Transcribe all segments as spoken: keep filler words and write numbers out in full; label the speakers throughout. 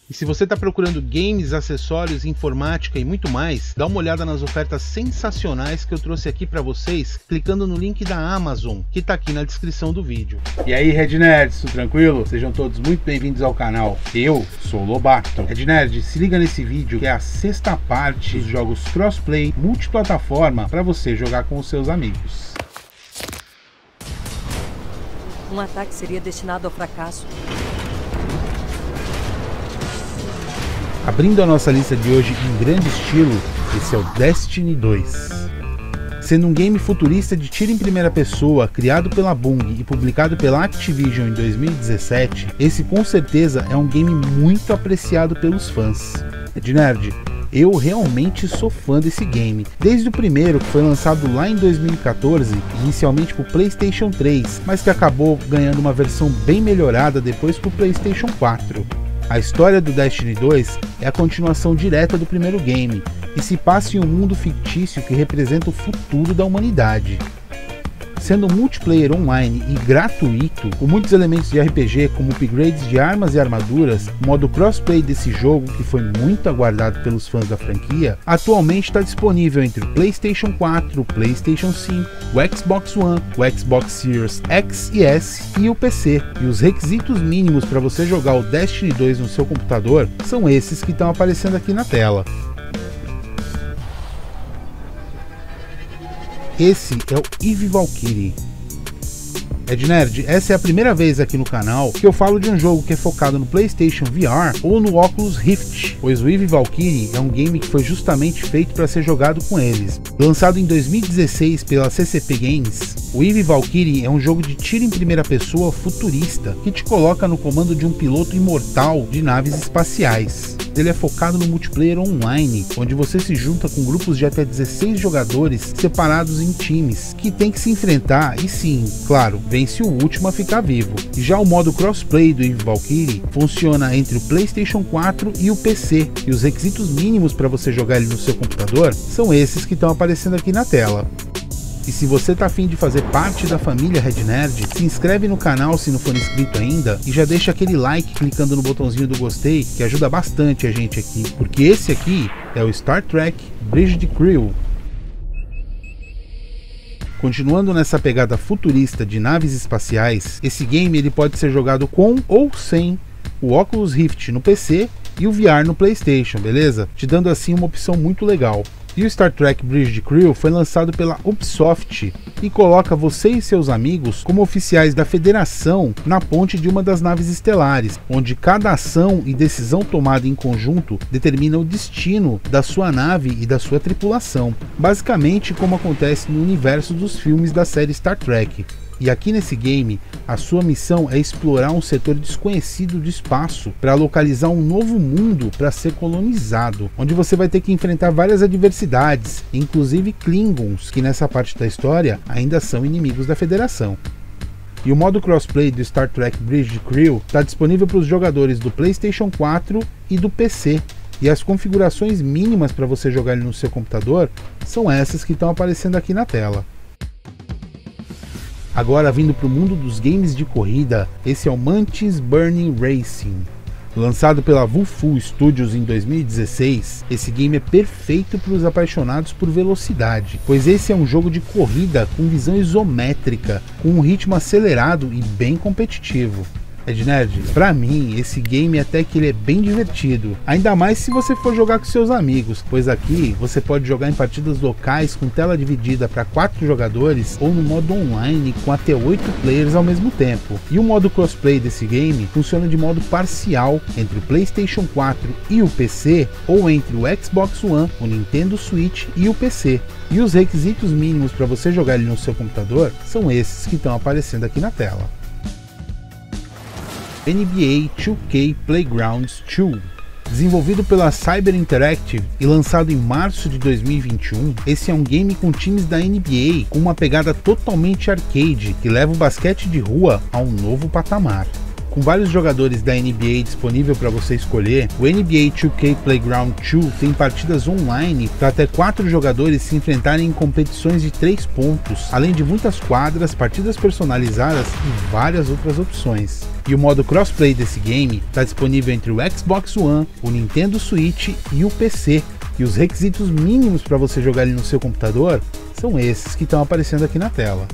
Speaker 1: E se você está procurando games, acessórios, informática e muito mais, dá uma olhada nas ofertas sensacionais que eu trouxe aqui para vocês, clicando no link da Amazon, que está aqui na descrição do vídeo.
Speaker 2: E aí, Red Nerds, tudo tranquilo? Sejam todos muito bem-vindos ao canal. Eu sou o Lobato. Red Nerd, se liga nesse vídeo que é a sexta parte dos jogos crossplay multiplataforma para você jogar com os seus amigos.
Speaker 3: Um ataque seria destinado ao fracasso.
Speaker 2: Abrindo a nossa lista de hoje em grande estilo, esse é o Destiny dois. Sendo um game futurista de tiro em primeira pessoa, criado pela Bungie e publicado pela Activision em dois mil e dezessete, esse com certeza é um game muito apreciado pelos fãs. Red Nerd, eu realmente sou fã desse game, desde o primeiro, que foi lançado lá em dois mil e quatorze, inicialmente para o PlayStation três, mas que acabou ganhando uma versão bem melhorada depois para o PlayStation quatro. A história do Destiny dois é a continuação direta do primeiro game e se passa em um mundo fictício que representa o futuro da humanidade. Sendo multiplayer online e gratuito, com muitos elementos de R P G como upgrades de armas e armaduras, o modo crossplay desse jogo, que foi muito aguardado pelos fãs da franquia, atualmente está disponível entre o PlayStation quatro, o PlayStation cinco, o Xbox One, o Xbox Series X e S e o P C. E os requisitos mínimos para você jogar o Destiny dois no seu computador são esses que estão aparecendo aqui na tela. Esse é o Eve Valkyrie. Red Nerd, essa é a primeira vez aqui no canal que eu falo de um jogo que é focado no PlayStation V R ou no Oculus Rift, pois o Eve Valkyrie é um game que foi justamente feito para ser jogado com eles. Lançado em dois mil e dezesseis pela C C P Games, o Eve Valkyrie é um jogo de tiro em primeira pessoa futurista que te coloca no comando de um piloto imortal de naves espaciais. Ele é focado no multiplayer online, onde você se junta com grupos de até dezesseis jogadores separados em times, que tem que se enfrentar e sim, claro, vence o último a ficar vivo. E já o modo crossplay do Eve Valkyrie funciona entre o PlayStation quatro e o P C, e os requisitos mínimos para você jogar ele no seu computador são esses que estão aparecendo aqui na tela. E se você tá afim de fazer parte da família Red Nerd, se inscreve no canal se não for inscrito ainda e já deixa aquele like clicando no botãozinho do gostei, que ajuda bastante a gente aqui, porque esse aqui é o Star Trek Bridge the Crew. Continuando nessa pegada futurista de naves espaciais, esse game ele pode ser jogado com ou sem o Oculus Rift no P C e o V R no PlayStation, beleza? Te dando assim uma opção muito legal. E o Star Trek Bridge the Crew foi lançado pela Ubisoft e coloca você e seus amigos como oficiais da Federação na ponte de uma das naves estelares, onde cada ação e decisão tomada em conjunto determina o destino da sua nave e da sua tripulação, basicamente como acontece no universo dos filmes da série Star Trek. E aqui nesse game, a sua missão é explorar um setor desconhecido do espaço para localizar um novo mundo para ser colonizado, onde você vai ter que enfrentar várias adversidades, inclusive Klingons, que nessa parte da história ainda são inimigos da Federação. E o modo crossplay do Star Trek Bridge the Crew está disponível para os jogadores do PlayStation quatro e do P C, e as configurações mínimas para você jogar ele no seu computador são essas que estão aparecendo aqui na tela. Agora vindo para o mundo dos games de corrida, esse é o Mantis Burning Racing. Lançado pela Wufu Studios em dois mil e dezesseis, esse game é perfeito para os apaixonados por velocidade, pois esse é um jogo de corrida com visão isométrica, com um ritmo acelerado e bem competitivo. Red Nerd, pra mim, esse game até que ele é bem divertido, ainda mais se você for jogar com seus amigos, pois aqui você pode jogar em partidas locais com tela dividida para quatro jogadores ou no modo online com até oito players ao mesmo tempo. E o modo crossplay desse game funciona de modo parcial entre o PlayStation quatro e o P C, ou entre o Xbox One, o Nintendo Switch e o P C. E os requisitos mínimos para você jogar ele no seu computador são esses que estão aparecendo aqui na tela. N B A two K Playgrounds dois. Desenvolvido pela Cyber Interactive e lançado em março de dois mil e vinte e um, esse é um game com times da N B A com uma pegada totalmente arcade que leva o basquete de rua a um novo patamar. Com vários jogadores da N B A disponível para você escolher, o N B A dois K Playground dois tem partidas online para até quatro jogadores se enfrentarem em competições de três pontos, além de muitas quadras, partidas personalizadas e várias outras opções. E o modo crossplay desse game está disponível entre o Xbox One, o Nintendo Switch e o P C. E os requisitos mínimos para você jogar ele no seu computador são esses que estão aparecendo aqui na tela.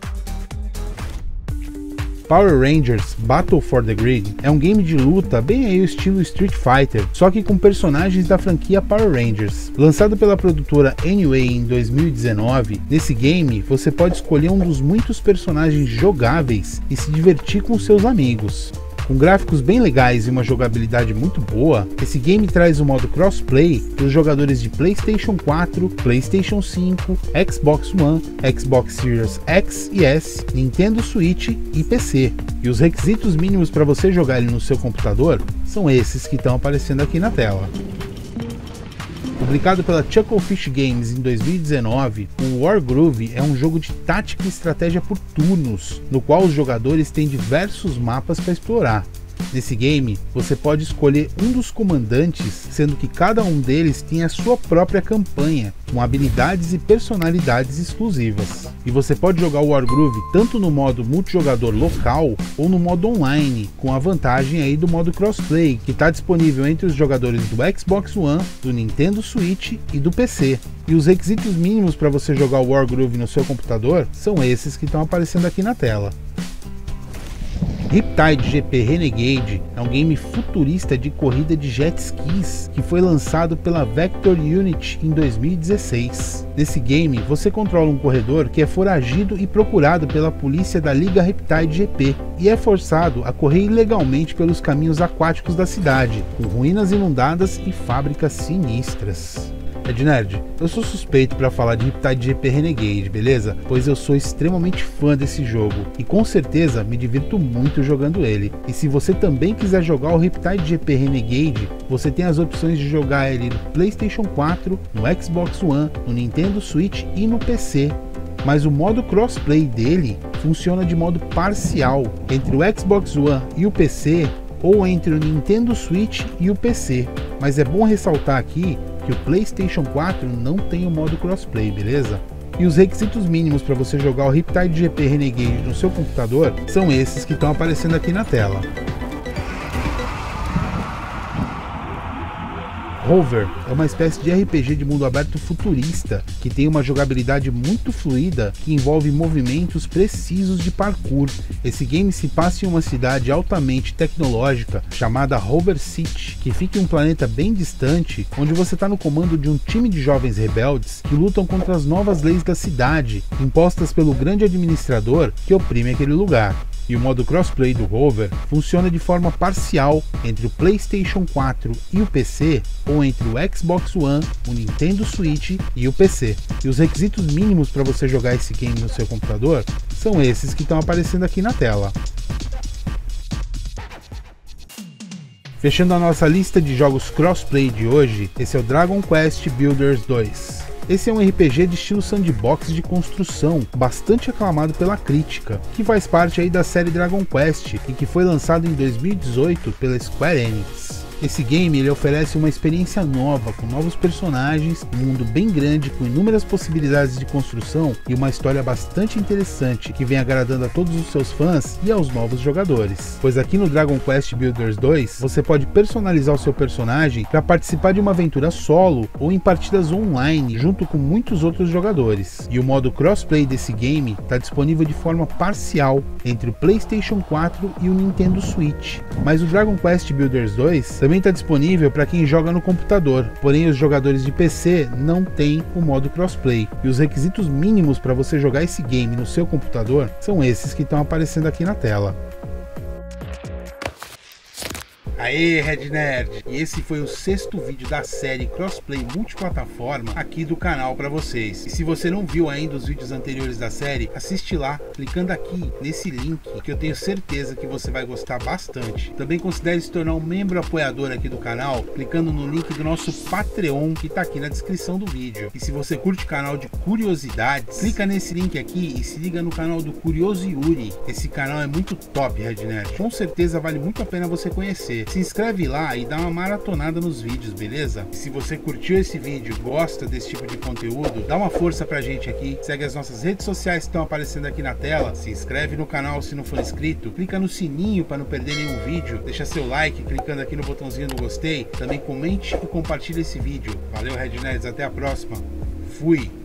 Speaker 2: Power Rangers Battle for the Grid é um game de luta bem aí o estilo Street Fighter, só que com personagens da franquia Power Rangers. Lançado pela produtora Anyway em dois mil e dezenove, nesse game você pode escolher um dos muitos personagens jogáveis e se divertir com seus amigos. Com gráficos bem legais e uma jogabilidade muito boa, esse game traz o modo crossplay para os jogadores de PlayStation quatro, PlayStation cinco, Xbox One, Xbox Series X e S, Nintendo Switch e P C. E os requisitos mínimos para você jogar ele no seu computador são esses que estão aparecendo aqui na tela. Publicado pela Chucklefish Games em dois mil e dezenove, o Wargroove é um jogo de tática e estratégia por turnos, no qual os jogadores têm diversos mapas para explorar. Nesse game, você pode escolher um dos comandantes, sendo que cada um deles tem a sua própria campanha, com habilidades e personalidades exclusivas. E você pode jogar o Wargroove tanto no modo multijogador local ou no modo online, com a vantagem aí do modo crossplay, que está disponível entre os jogadores do Xbox One, do Nintendo Switch e do P C. E os requisitos mínimos para você jogar o Wargroove no seu computador são esses que estão aparecendo aqui na tela. Riptide G P Renegade é um game futurista de corrida de jet skis que foi lançado pela Vector Unity em dois mil e dezesseis. Nesse game, você controla um corredor que é foragido e procurado pela polícia da Liga Riptide G P e é forçado a correr ilegalmente pelos caminhos aquáticos da cidade, com ruínas inundadas e fábricas sinistras. Ed Nerd, eu sou suspeito para falar de Riptide G P Renegade, beleza? Pois eu sou extremamente fã desse jogo e com certeza me divirto muito jogando ele. E se você também quiser jogar o Riptide G P Renegade, você tem as opções de jogar ele no PlayStation quatro, no Xbox One, no Nintendo Switch e no P C. Mas o modo crossplay dele funciona de modo parcial entre o Xbox One e o P C ou entre o Nintendo Switch e o P C. Mas é bom ressaltar aqui que o PlayStation quatro não tem o modo crossplay, beleza? E os requisitos mínimos para você jogar o Riptide G P Renegade no seu computador são esses que estão aparecendo aqui na tela. Hover é uma espécie de R P G de mundo aberto futurista que tem uma jogabilidade muito fluida que envolve movimentos precisos de parkour. Esse game se passa em uma cidade altamente tecnológica chamada Hover City, que fica em um planeta bem distante, onde você está no comando de um time de jovens rebeldes que lutam contra as novas leis da cidade, impostas pelo grande administrador que oprime aquele lugar. E o modo crossplay do Hover funciona de forma parcial entre o PlayStation quatro e o P C, ou entre o Xbox One, o Nintendo Switch e o P C. E os requisitos mínimos para você jogar esse game no seu computador são esses que estão aparecendo aqui na tela. Fechando a nossa lista de jogos crossplay de hoje, esse é o Dragon Quest Builders dois. Esse é um R P G de estilo sandbox de construção, bastante aclamado pela crítica, que faz parte aí da série Dragon Quest e que foi lançado em dois mil e dezoito pela Square Enix. Esse game ele oferece uma experiência nova, com novos personagens, um mundo bem grande com inúmeras possibilidades de construção e uma história bastante interessante que vem agradando a todos os seus fãs e aos novos jogadores. Pois aqui no Dragon Quest Builders dois, você pode personalizar o seu personagem para participar de uma aventura solo ou em partidas online junto com muitos outros jogadores. E o modo crossplay desse game está disponível de forma parcial entre o PlayStation quatro e o Nintendo Switch. Mas o Dragon Quest Builders dois também está disponível para quem joga no computador, porém os jogadores de P C não têm o modo crossplay. E os requisitos mínimos para você jogar esse game no seu computador são esses que estão aparecendo aqui na tela. Aê, Red Nerd! E esse foi o sexto vídeo da série Crossplay Multiplataforma aqui do canal para vocês. E se você não viu ainda os vídeos anteriores da série, assiste lá, clicando aqui nesse link, que eu tenho certeza que você vai gostar bastante. Também considere se tornar um membro apoiador aqui do canal, clicando no link do nosso Patreon, que tá aqui na descrição do vídeo. E se você curte o canal de curiosidades, clica nesse link aqui e se liga no canal do Curioso Yuri. Esse canal é muito top, Red Nerd. Com certeza vale muito a pena você conhecer. Se inscreve lá e dá uma maratonada nos vídeos, beleza? E se você curtiu esse vídeo, gosta desse tipo de conteúdo, dá uma força pra gente aqui, segue as nossas redes sociais que estão aparecendo aqui na tela, se inscreve no canal se não for inscrito, clica no sininho para não perder nenhum vídeo, deixa seu like clicando aqui no botãozinho do gostei, também comente e compartilhe esse vídeo. Valeu, Red Nerds, até a próxima. Fui!